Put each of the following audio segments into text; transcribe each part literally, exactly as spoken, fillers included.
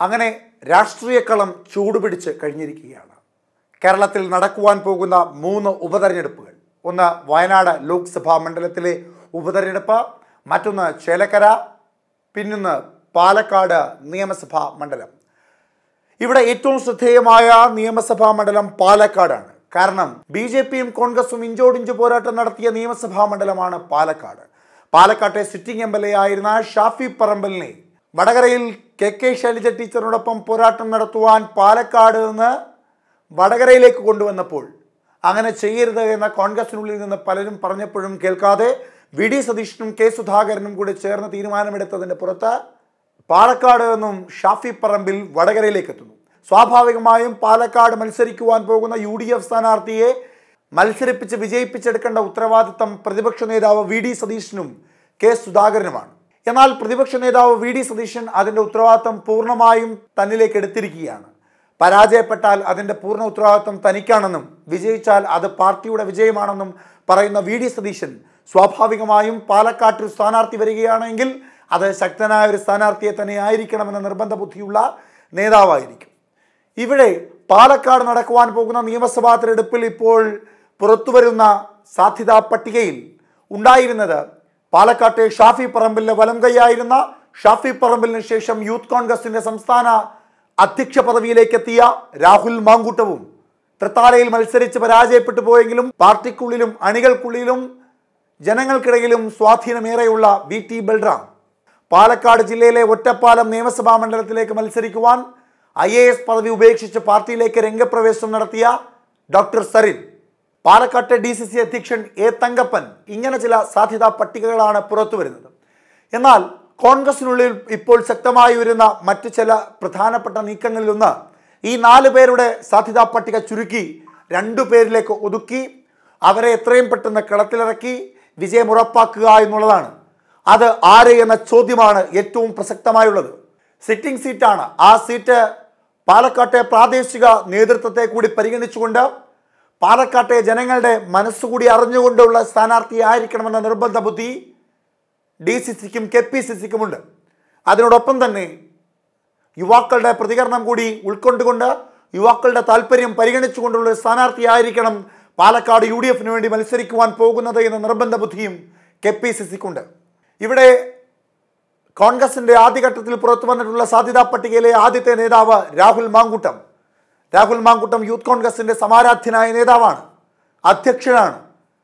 അങ്ങനെ രാഷ്ട്രീയക്കളം ചൂടുപിടിച്ച് കഴിഞ്ഞിരിക്കുകയാണ്. കേരളത്തിൽ നടക്കുവാൻ പോകുന്ന മൂന്ന് ഉപതെരഞ്ഞെടുപ്പുകൾ, ഒന്ന് വയനാട് ലോക്സഭാ മണ്ഡലത്തിലെ ഉപതെരഞ്ഞെടുപ്പ്, മറ്റൊന്ന് ചേലക്കര, പിന്നൊന്ന് പാലക്കാട് നിയമസഭാ മണ്ഡലം. ഇവിടെ ഏറ്റവും ശ്രദ്ധേയമായ നിയമസഭാ മണ്ഡലം പാലക്കാടാണ്. കാരണം ബി ജെ പിയും കോൺഗ്രസും ഇഞ്ചോടിഞ്ച് പോരാട്ടം നടത്തിയ നിയമസഭാ മണ്ഡലമാണ് പാലക്കാട്. പാലക്കാട്ടെ സിറ്റിംഗ് എം എൽ എ ആയിരുന്ന ഷാഫി പറമ്പലിനെ വടകരയിൽ കെ കെ ശൈലജ ടീച്ചറിനോടൊപ്പം പോരാട്ടം നടത്തുവാൻ പാലക്കാട് നിന്ന് വടകരയിലേക്ക് കൊണ്ടുവന്നപ്പോൾ അങ്ങനെ ചെയ്യരുത് എന്ന കോൺഗ്രസിനുള്ളിൽ നിന്ന് പലരും പറഞ്ഞപ്പോഴും കേൾക്കാതെ വി ഡി സതീശനും കെ സുധാകരനും കൂടി ചേർന്ന് തീരുമാനമെടുത്തതിൻ്റെ പുറത്ത് പാലക്കാട് നിന്നും ഷാഫി പറമ്പിൽ വടകരയിലേക്ക് എത്തുന്നു. സ്വാഭാവികമായും പാലക്കാട് മത്സരിക്കുവാൻ പോകുന്ന യു ഡി എഫ് സ്ഥാനാർത്ഥിയെ മത്സരിപ്പിച്ച് വിജയിപ്പിച്ചെടുക്കേണ്ട ഉത്തരവാദിത്തം പ്രതിപക്ഷ നേതാവ് വി ഡി സതീശനും കെ സുധാകരനുമാണ്. എന്നാൽ പ്രതിപക്ഷ നേതാവ് വി ഡി സതീശൻ അതിൻ്റെ ഉത്തരവാദിത്തം പൂർണ്ണമായും തന്നിലേക്ക് എടുത്തിരിക്കുകയാണ്. പരാജയപ്പെട്ടാൽ അതിൻ്റെ പൂർണ്ണ ഉത്തരവാദിത്തം തനിക്കാണെന്നും വിജയിച്ചാൽ അത് പാർട്ടിയുടെ വിജയമാണെന്നും പറയുന്ന വി ഡി സതീശൻ സ്വാഭാവികമായും പാലക്കാട്ടിൽ സ്ഥാനാർത്ഥി വരികയാണെങ്കിൽ അത് ശക്തനായ ഒരു സ്ഥാനാർത്ഥിയെ തന്നെ ആയിരിക്കണമെന്ന നിർബന്ധ ബുദ്ധിയുള്ള നേതാവായിരിക്കും. ഇവിടെ പാലക്കാട് നടക്കുവാൻ പോകുന്ന നിയമസഭാ തെരഞ്ഞെടുപ്പിൽ ഇപ്പോൾ പുറത്തുവരുന്ന സാധ്യതാ പട്ടികയിൽ ഉണ്ടായിരുന്നത് പാലക്കാട്ടെ ഷാഫി പറമ്പിലിന്റെ വലം കൈയായിരുന്ന ഷാഫി പറമ്പിലിന് ശേഷം യൂത്ത് കോൺഗ്രസിന്റെ സംസ്ഥാന അധ്യക്ഷ പദവിയിലേക്ക് എത്തിയ രാഹുൽ മാങ്കൂട്ടവും തൃത്താലയിൽ മത്സരിച്ച് പരാജയപ്പെട്ടു പോയെങ്കിലും പാർട്ടിക്കുള്ളിലും അണികൾക്കുള്ളിലും ജനങ്ങൾക്കിടയിലും സ്വാധീനമേറെയുള്ള വി ടി ബൽറാം, പാലക്കാട് ജില്ലയിലെ ഒറ്റപ്പാലം നിയമസഭാ മണ്ഡലത്തിലേക്ക് മത്സരിക്കുവാൻ ഐ എ എസ് പദവി ഉപേക്ഷിച്ച് പാർട്ടിയിലേക്ക് രംഗപ്രവേശം നടത്തിയ ഡോക്ടർ സരിൻ, പാലക്കാട്ടെ ഡി സി സി അധ്യക്ഷൻ എ തങ്കപ്പൻ, ഇങ്ങനെ ചില സാധ്യതാ പട്ടികകളാണ് പുറത്തു വരുന്നത്. എന്നാൽ കോൺഗ്രസിനുള്ളിൽ ഇപ്പോൾ ശക്തമായി വരുന്ന മറ്റ് ചില പ്രധാനപ്പെട്ട നീക്കങ്ങളിലൊന്ന് ഈ നാല് പേരുടെ സാധ്യതാ പട്ടിക ചുരുക്കി രണ്ടു പേരിലേക്ക് ഒതുക്കി അവരെ എത്രയും പെട്ടെന്ന് കളത്തിലിറക്കി വിജയം ഉറപ്പാക്കുക എന്നുള്ളതാണ്. അത് ആര് എന്ന ചോദ്യമാണ് ഏറ്റവും പ്രസക്തമായുള്ളത്. സിറ്റിംഗ് സീറ്റാണ്. ആ സീറ്റ് പാലക്കാട്ടെ പ്രാദേശിക നേതൃത്വത്തെ കൂടി പരിഗണിച്ചുകൊണ്ട് പാലക്കാട്ടെ ജനങ്ങളുടെ മനസ്സുകൂടി അറിഞ്ഞുകൊണ്ടുള്ള സ്ഥാനാർത്ഥി ആയിരിക്കണമെന്ന നിർബന്ധ ബുദ്ധി ഡി സി സിക്കും കെ പി സി സിക്കുമുണ്ട്. അതിനോടൊപ്പം തന്നെ യുവാക്കളുടെ പ്രതികരണം കൂടി ഉൾക്കൊണ്ടുകൊണ്ട് യുവാക്കളുടെ താല്പര്യം പരിഗണിച്ചുകൊണ്ടുള്ള സ്ഥാനാർത്ഥി ആയിരിക്കണം പാലക്കാട് യു ഡി എഫിന് വേണ്ടി മത്സരിക്കുവാൻ പോകുന്നത് എന്ന നിർബന്ധ ബുദ്ധിയും കെ പി സി സിക്കുണ്ട്. ഇവിടെ കോൺഗ്രസിന്റെ ആദ്യഘട്ടത്തിൽ പുറത്തു വന്നിട്ടുള്ള സാധ്യതാ പട്ടികയിലെ ആദ്യത്തെ നേതാവ് രാഹുൽ മാങ്കൂട്ടം. രാഹുൽ മാങ്കൂട്ടം യൂത്ത് കോൺഗ്രസിന്റെ സമാരാധ്യനായ നേതാവാണ്, അധ്യക്ഷനാണ്.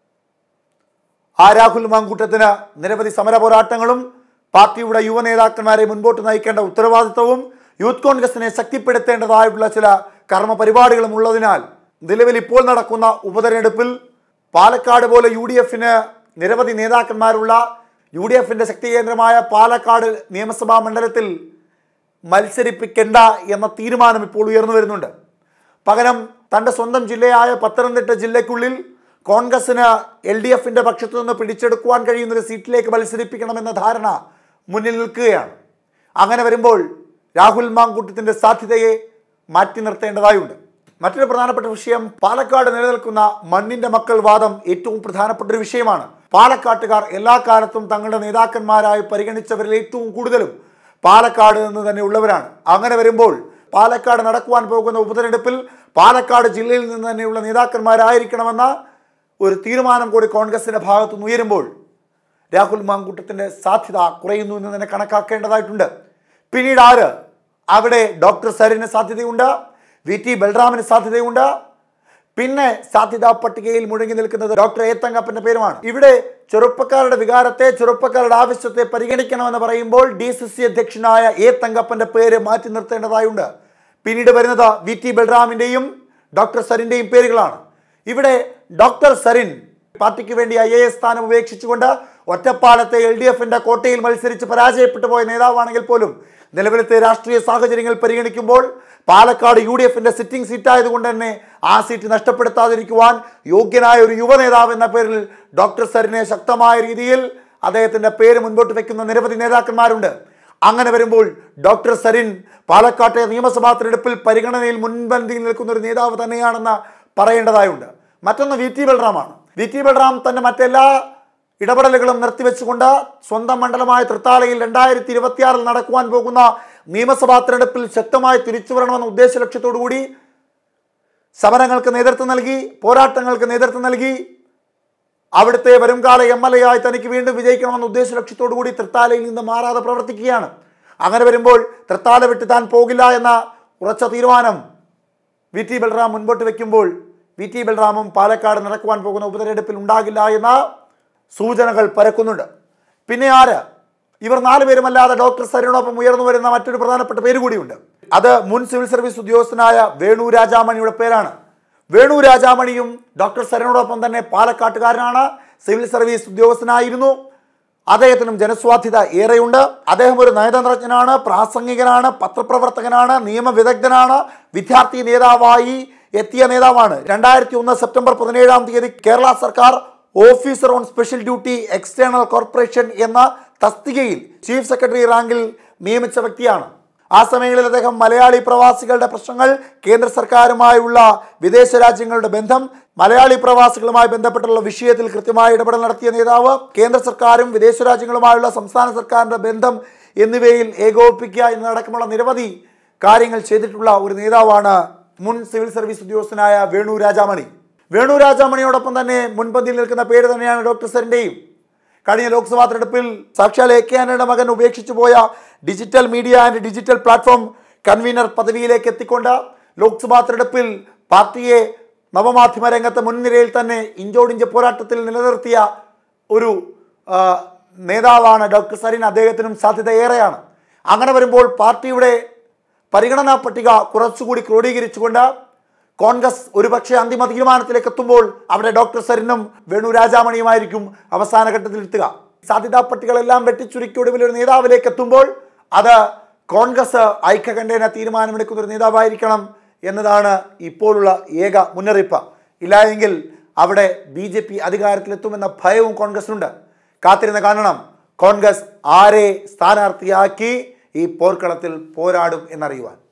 ആ രാഹുൽ മാങ്കൂട്ടത്തിന് നിരവധി സമര പോരാട്ടങ്ങളും പാർട്ടിയുടെ യുവ നേതാക്കന്മാരെ മുൻപോട്ട് നയിക്കേണ്ട ഉത്തരവാദിത്വവും യൂത്ത് കോൺഗ്രസിനെ ശക്തിപ്പെടുത്തേണ്ടതായിട്ടുള്ള ചില കർമ്മ പരിപാടികളും ഉള്ളതിനാൽ നിലവിൽ ഇപ്പോൾ നടക്കുന്ന ഉപതെരഞ്ഞെടുപ്പിൽ പാലക്കാട് പോലെ യു ഡി എഫിന് നിരവധി നേതാക്കന്മാരുള്ള യു ഡി എഫിന്റെ ശക്തി കേന്ദ്രമായ പാലക്കാട് നിയമസഭാ മണ്ഡലത്തിൽ മത്സരിപ്പിക്കേണ്ട എന്ന തീരുമാനം ഇപ്പോൾ ഉയർന്നു വരുന്നുണ്ട്. പകരം തൻ്റെ സ്വന്തം ജില്ലയായ പത്തനംതിട്ട ജില്ലയ്ക്കുള്ളിൽ കോൺഗ്രസിന് എൽ ഡി എഫിന്റെ പക്ഷത്തു നിന്ന് പിടിച്ചെടുക്കുവാൻ കഴിയുന്ന ഒരു സീറ്റിലേക്ക് മത്സരിപ്പിക്കണമെന്ന ധാരണ മുന്നിൽ നിൽക്കുകയാണ്. അങ്ങനെ വരുമ്പോൾ രാഹുൽ മാങ്കൂട്ടത്തിന്റെ സാധ്യതയെ മാറ്റി നിർത്തേണ്ടതായുണ്ട്. മറ്റൊരു പ്രധാനപ്പെട്ട വിഷയം, പാലക്കാട് നിലനിൽക്കുന്ന മണ്ണിന്റെ മക്കൾ വാദം ഏറ്റവും പ്രധാനപ്പെട്ട ഒരു വിഷയമാണ്. പാലക്കാട്ടുകാർ എല്ലാ കാലത്തും തങ്ങളുടെ നേതാക്കന്മാരായി പരിഗണിച്ചവരിൽ ഏറ്റവും കൂടുതലും പാലക്കാട് നിന്ന് തന്നെ ഉള്ളവരാണ്. അങ്ങനെ വരുമ്പോൾ പാലക്കാട് നടക്കുവാൻ പോകുന്ന ഉപതെരഞ്ഞെടുപ്പിൽ പാലക്കാട് ജില്ലയിൽ നിന്ന് തന്നെയുള്ള നേതാക്കന്മാരായിരിക്കണമെന്ന ഒരു തീരുമാനം കൂടി കോൺഗ്രസിന്റെ ഭാഗത്തുനിന്ന് ഉയരുമ്പോൾ രാഹുൽ മാങ്കൂട്ടത്തിന്റെ സാധ്യത കുറയുന്നു എന്ന് തന്നെ കണക്കാക്കേണ്ടതായിട്ടുണ്ട്. പിന്നീട് ആര്? അവിടെ ഡോക്ടർ സരിന് സാധ്യതയുണ്ട്, വി ടി ബൽറാമിന് സാധ്യതയുണ്ട്. പിന്നെ സാധ്യതാ പട്ടികയിൽ മുഴങ്ങി നിൽക്കുന്നത് ഡോക്ടർ എ തങ്കപ്പന്റെ പേരുമാണ്. ഇവിടെ ചെറുപ്പക്കാരുടെ വികാരത്തെ, ചെറുപ്പക്കാരുടെ ആവശ്യത്തെ പരിഗണിക്കണമെന്ന് പറയുമ്പോൾ ഡി സി സി അധ്യക്ഷനായ എ തങ്കപ്പന്റെ പേര് മാറ്റി നിർത്തേണ്ടതായുണ്ട്. പിന്നീട് വരുന്നത് വി ടി ബൽറാമിന്റെയും ഡോക്ടർ സരിന്റെയും പേരുകളാണ്. ഇവിടെ ഡോക്ടർ സരിൻ പാർട്ടിക്ക് വേണ്ടി ഐ എ എസ് സ്ഥാനം ഉപേക്ഷിച്ചുകൊണ്ട് ഒറ്റപ്പാലത്തെ എൽ ഡി എഫിന്റെ കോട്ടയിൽ മത്സരിച്ച് പരാജയപ്പെട്ടു പോയ നേതാവാണെങ്കിൽ പോലും നിലവിലത്തെ രാഷ്ട്രീയ സാഹചര്യങ്ങൾ പരിഗണിക്കുമ്പോൾ പാലക്കാട് യു ഡി എഫിന്റെ സിറ്റിംഗ് സീറ്റായതുകൊണ്ട് തന്നെ ആ സീറ്റ് നഷ്ടപ്പെടുത്താതിരിക്കുവാൻ യോഗ്യനായ ഒരു യുവ നേതാവ് എന്ന പേരിൽ ഡോക്ടർ സരിനെ ശക്തമായ രീതിയിൽ അദ്ദേഹത്തിന്റെ പേര് മുൻപോട്ട് വെക്കുന്ന നിരവധി നേതാക്കന്മാരുണ്ട്. അങ്ങനെ വരുമ്പോൾ ഡോക്ടർ സരിൻ പാലക്കാട്ടെ നിയമസഭാ തെരഞ്ഞെടുപ്പിൽ പരിഗണനയിൽ മുൻപന്തിയിൽ നിൽക്കുന്ന ഒരു നേതാവ് തന്നെയാണെന്ന് പറയേണ്ടതായുണ്ട്. മറ്റൊന്ന് വി ടി ബൽറാമാണ്. വി ടി ബൽറാം തന്റെ മറ്റെല്ലാ ഇടപെടലുകളും നിർത്തിവെച്ചുകൊണ്ട് സ്വന്തം മണ്ഡലമായ തൃത്താലയിൽ രണ്ടായിരത്തി ഇരുപത്തിയാറിൽ നടക്കുവാൻ പോകുന്ന നിയമസഭാ തെരഞ്ഞെടുപ്പിൽ ശക്തമായി തിരിച്ചു വരണമെന്ന ഉദ്ദേശ ലക്ഷ്യത്തോടു കൂടി സമരങ്ങൾക്ക് നേതൃത്വം നൽകി, പോരാട്ടങ്ങൾക്ക് നേതൃത്വം നൽകി, അവിടുത്തെ വരുംകാല എം എൽ എ ആയി തനിക്ക് വീണ്ടും വിജയിക്കണമെന്ന ഉദ്ദേശ ലക്ഷ്യത്തോടു കൂടി തൃത്താലയിൽ നിന്ന് മാറാതെ പ്രവർത്തിക്കുകയാണ്. അങ്ങനെ വരുമ്പോൾ തൃത്താല വിട്ട് താൻ പോകില്ല എന്ന ഉറച്ച തീരുമാനം വി ടി ബൽറാം മുൻപോട്ട് വയ്ക്കുമ്പോൾ വി ടി ബൽറാമും പാലക്കാട് നടക്കുവാൻ പോകുന്ന ഉപതെരഞ്ഞെടുപ്പിൽ ഉണ്ടാകില്ല എന്ന സൂചനകൾ പരക്കുന്നുണ്ട്. പിന്നെ ആര്? ഇവർ നാലുപേരുമല്ലാതെ ഡോക്ടർ സരിനൊപ്പം ഉയർന്നു വരുന്ന മറ്റൊരു പ്രധാനപ്പെട്ട പേര് കൂടിയുണ്ട്. അത് മുൻ സിവിൽ സർവീസ് ഉദ്യോഗസ്ഥനായ വേണു രാജാമണിയുടെ പേരാണ്. വേണു രാജാമണിയും ഡോക്ടർ സരിനോടൊപ്പം തന്നെ പാലക്കാട്ടുകാരനാണ്. Civil service ഉദ്യോഗസ്ഥനായിരുന്നു. അദ്ദേഹത്തിനും ജനസ്വാധ്യത ഏറെയുണ്ട്. അദ്ദേഹം ഒരു നയതന്ത്രജ്ഞനാണ്, പ്രാസംഗികനാണ്, പത്രപ്രവർത്തകനാണ്, നിയമവിദഗ്ധനാണ്, വിദ്യാർത്ഥി നേതാവായി എത്തിയ നേതാവാണ്. രണ്ടായിരത്തി ഒന്ന് സെപ്റ്റംബർ പതിനേഴാം തീയതി കേരള സർക്കാർ officer on special duty external corporation എന്ന തസ്തികയിൽ ചീഫ് സെക്രട്ടറി റാങ്കിൽ നിയമിച്ച വ്യക്തിയാണ്. ആ സമയങ്ങളിൽ അദ്ദേഹം മലയാളി പ്രവാസികളുടെ പ്രശ്നങ്ങൾ, കേന്ദ്ര സർക്കാരുമായുള്ള വിദേശ രാജ്യങ്ങളുടെ ബന്ധം, മലയാളി പ്രവാസികളുമായി ബന്ധപ്പെട്ടുള്ള വിഷയത്തിൽ കൃത്യമായ ഇടപെടൽ നടത്തിയ നേതാവ്, കേന്ദ്ര സർക്കാരും വിദേശ രാജ്യങ്ങളുമായുള്ള സംസ്ഥാന സർക്കാരിൻ്റെ ബന്ധം എന്നിവയിൽ ഏകോപിപ്പിക്കുക എന്നതടക്കമുള്ള നിരവധി കാര്യങ്ങൾ ചെയ്തിട്ടുള്ള ഒരു നേതാവാണ് മുൻ സിവിൽ സർവീസ് ഉദ്യോഗസ്ഥനായ വേണു രാജാമണി. വേണു രാജാമണിയോടൊപ്പം തന്നെ മുൻപന്തിയിൽ നിൽക്കുന്ന പേര് തന്നെയാണ് ഡോക്ടർ സരിൻ്റെയും. കഴിഞ്ഞ ലോക്സഭാ തെരഞ്ഞെടുപ്പിൽ സാക്ഷാൽ എ കെ ആന്റണിയുടെ മകൻ ഉപേക്ഷിച്ചു പോയ digital media and digital platform convenor പദവിയിലേക്ക് എത്തിക്കൊണ്ട് ലോക്സഭാ തെരഞ്ഞെടുപ്പിൽ പാർട്ടിയെ നവമാധ്യമ രംഗത്തെ മുൻനിരയിൽ തന്നെ ഇഞ്ചോടിഞ്ച് പോരാട്ടത്തിൽ നിലനിർത്തിയ ഒരു നേതാവാണ് ഡോക്ടർ സരിൻ. അദ്ദേഹത്തിനും സാധ്യത ഏറെയാണ്. അങ്ങനെ വരുമ്പോൾ പാർട്ടിയുടെ പരിഗണനാ പട്ടിക കുറച്ചുകൂടി ക്രോഡീകരിച്ചുകൊണ്ട് കോൺഗ്രസ് ഒരുപക്ഷെ അന്തിമ തീരുമാനത്തിലേക്ക് എത്തുമ്പോൾ അവിടെ ഡോക്ടർ സരിനും വേണു രാജാമണിയുമായിരിക്കും അവസാന ഘട്ടത്തിൽ എത്തുക. സാധ്യതാ പട്ടികളെല്ലാം വെട്ടിച്ചുരുക്കി ഒടുവിൽ ഒരു നേതാവിലേക്ക് എത്തുമ്പോൾ അത് കോൺഗ്രസ് ഐക്യകണ്ഠേന തീരുമാനമെടുക്കുന്ന ഒരു നേതാവായിരിക്കണം എന്നതാണ് ഇപ്പോഴുള്ള ഏക മുന്നറിയിപ്പ്. ഇല്ലായെങ്കിൽ അവിടെ ബി ജെ പി അധികാരത്തിലെത്തുമെന്ന ഭയവും കോൺഗ്രസിനുണ്ട്. കാത്തിരുന്ന് കാണണം കോൺഗ്രസ് ആരെ സ്ഥാനാർത്ഥിയാക്കി ഈ പോർക്കളത്തിൽ പോരാടും എന്നറിയുവാൻ.